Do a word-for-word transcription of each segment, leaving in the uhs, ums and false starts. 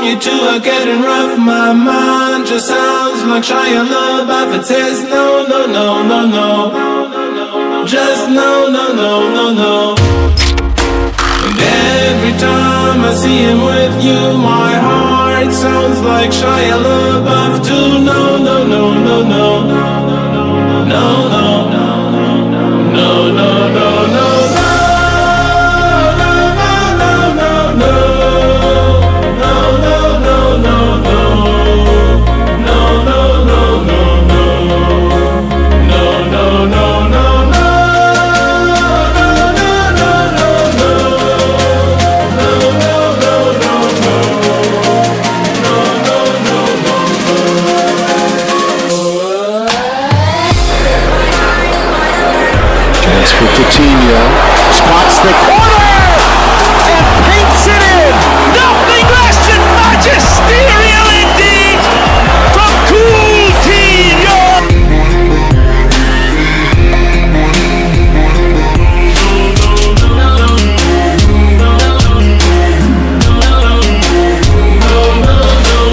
you two are getting rough, my mind just sounds like Shia LaBeouf. It says no, no, no, no, no, just no, no, no, no, no. And every time I see him with you, my heart sounds like Shia LaBeouf too. No, no, no, no, no, no, no, no, no, no, no, no. For Coutinho, spots the corner and paints it in. Nothing less than magisterial indeed from Coutinho.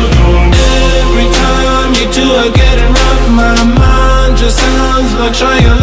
Every time you two are getting rough, my mind just sounds like Shia